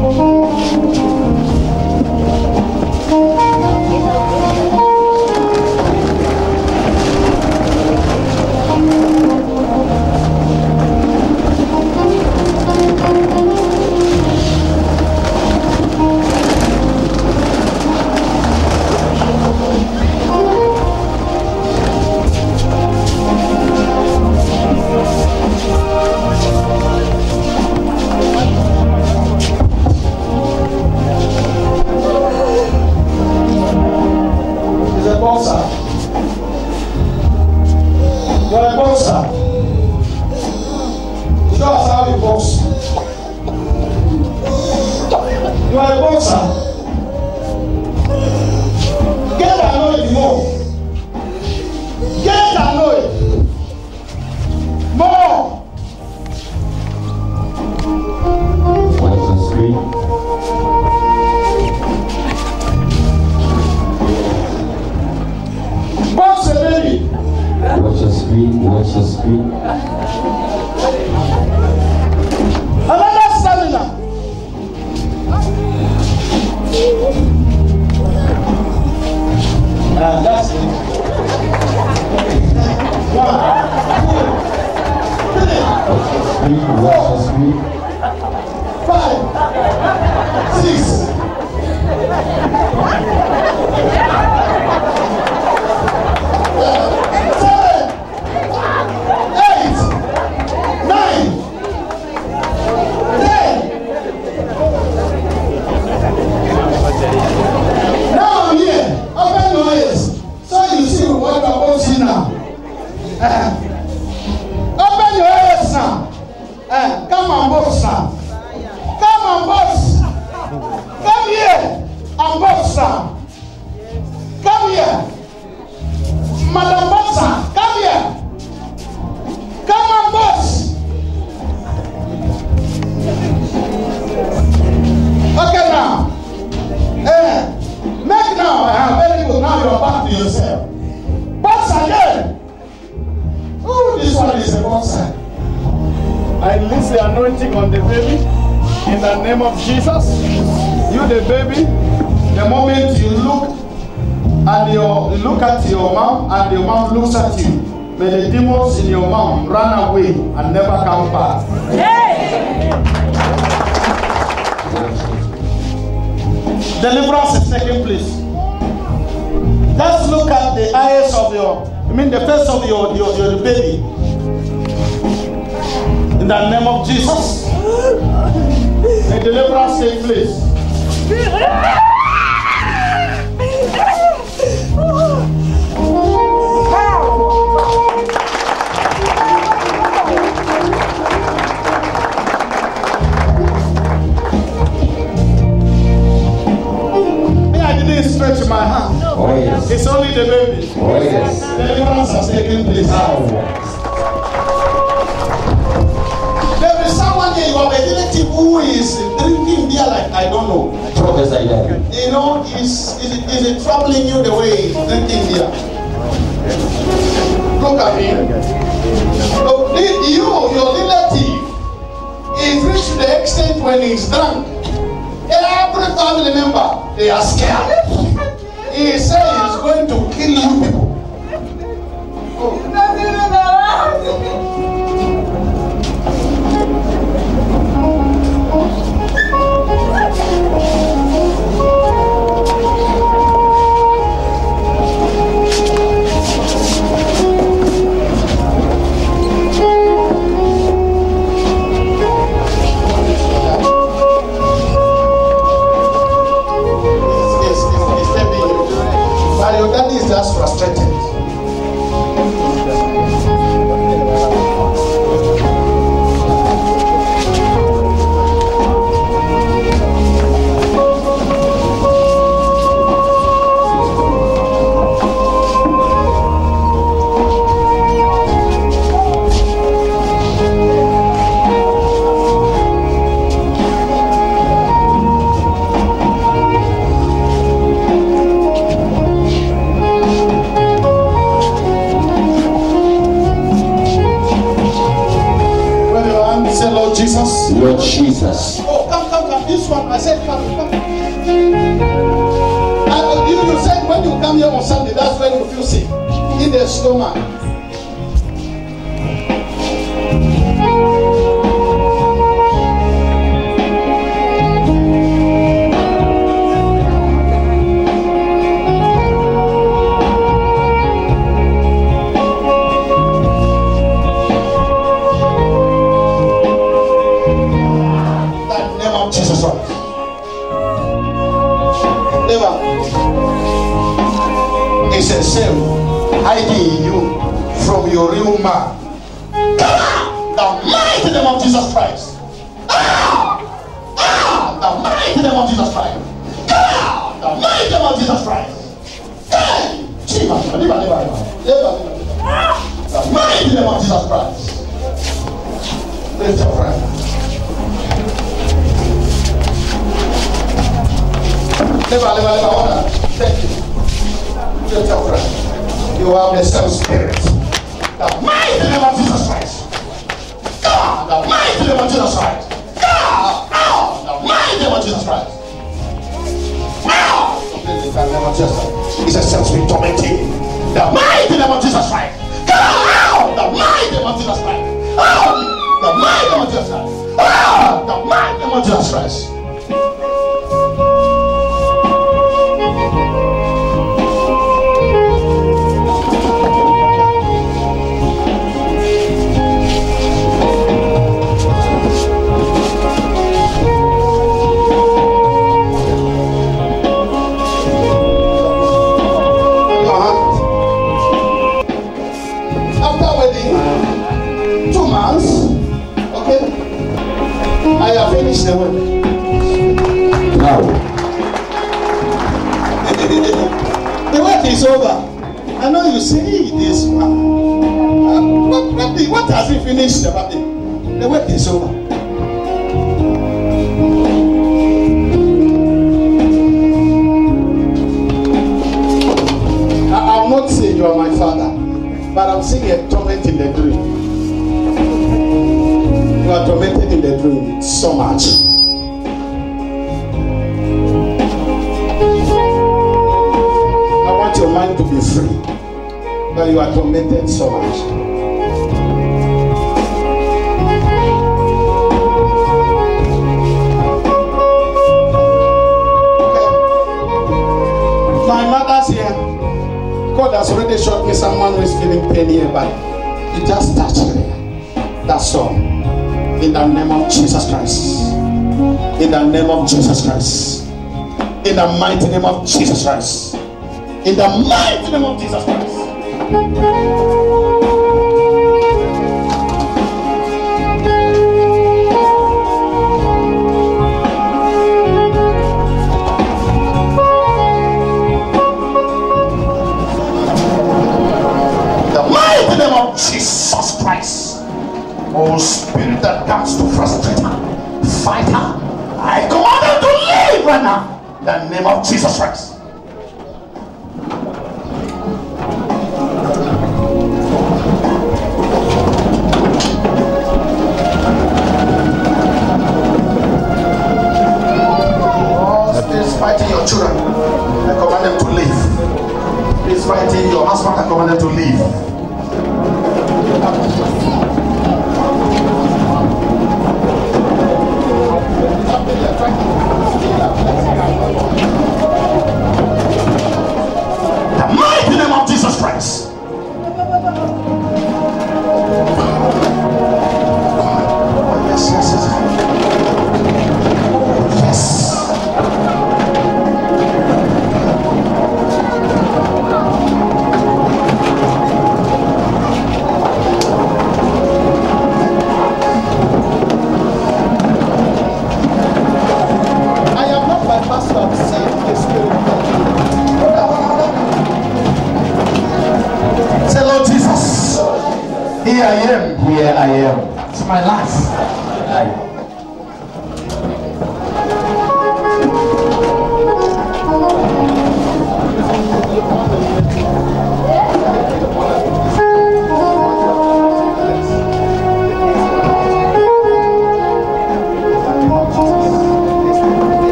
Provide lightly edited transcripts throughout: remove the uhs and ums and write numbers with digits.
Deliverance is taking place. Let's look at the eyes of the face of your baby. In the name of Jesus, the deliverance take place. Stretch my hand. Oh, yes. It's only the baby. Oh, yes. Deliverance has taken place. Oh. There is someone here, you have a relative who is drinking beer like I don't know. Prophesy that. You know, is it troubling you the way he's drinking beer? Look at him. Look, your relative is reached to the extent when he's drunk. Every family member, they are scared. He says he's going to kill you people. Just frustrated. Lord Jesus. Oh, come. this one. I said, come. You said when you come here on Sunday, that's when you feel sick in the stomach. It's a sin hiding you from your real man. The mighty name of Jesus Christ. The mighty name of Jesus Christ. The mighty name of Jesus Christ. The mighty name of Jesus Christ. Lift your friend. Thank you. Lift your friend. You have the same spirit. The mighty name of Jesus Christ. God, the mighty name of Jesus Christ. God, the mighty name of Jesus Christ. It's a self-spirit tormenting. The mighty name of Jesus Christ. God, the mighty name of Jesus Christ. The mighty name of Jesus Christ. The mighty name of Jesus Christ. The work. Now the work is over. I know you say this one. What has he finished about it? The work is over. I'm not saying you are my father, but I'm seeing a torment in the dream. You are tormented in the dream so much. I want your mind to be free, but you are tormented so much. Okay. My mother's here. God has already showed me someone who is feeling pain here, but you just touch her. That's all. In the name of Jesus Christ. In the name of Jesus Christ. In the mighty name of Jesus Christ. In the mighty name of Jesus Christ. The mighty name of Jesus Christ. Oh, spirit that comes to frustrate her, fight her, I command her to leave right now. In the name of Jesus Christ. Oh, spirits fighting your children, I command them to leave. Spirits fighting your husband, I command them to leave.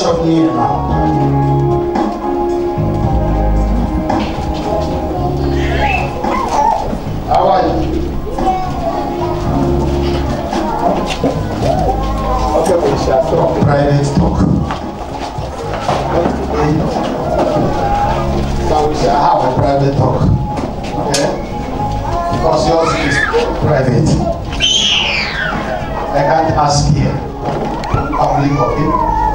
of here now. How are you? Okay, we shall talk. Private talk. So we shall have a private talk. Okay? Because yours is private. I can't ask here. Public, okay?